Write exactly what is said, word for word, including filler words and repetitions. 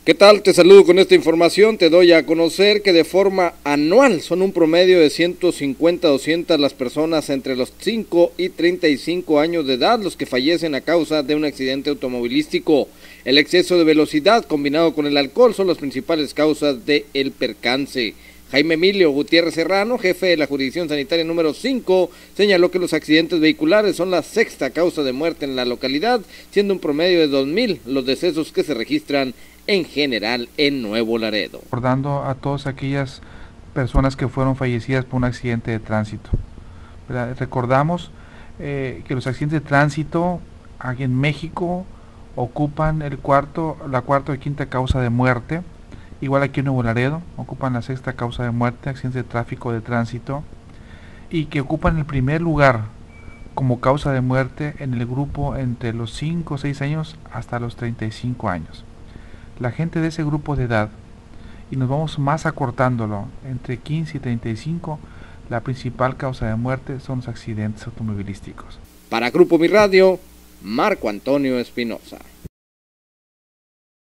¿Qué tal? Te saludo con esta información. Te doy a conocer que de forma anual son un promedio de ciento cincuenta a doscientas las personas entre los cinco y treinta y cinco años de edad los que fallecen a causa de un accidente automovilístico. El exceso de velocidad combinado con el alcohol son las principales causas del percance. Jaime Emilio Gutiérrez Serrano, jefe de la jurisdicción sanitaria número cinco, señaló que los accidentes vehiculares son la sexta causa de muerte en la localidad, siendo un promedio de dos mil los decesos que se registran en general en Nuevo Laredo. Recordando a todas aquellas personas que fueron fallecidas por un accidente de tránsito. ¿Verdad? Recordamos eh, que los accidentes de tránsito aquí en México ocupan el cuarto, la cuarta y quinta causa de muerte. Igual aquí en Nuevo Laredo ocupan la sexta causa de muerte, accidentes de tráfico de tránsito, y que ocupan el primer lugar como causa de muerte en el grupo entre los cinco o seis años hasta los treinta y cinco años. La gente de ese grupo de edad, y nos vamos más acortándolo, entre quince y treinta y cinco, la principal causa de muerte son los accidentes automovilísticos. Para Grupo Mi Radio, Marco Antonio Espinosa.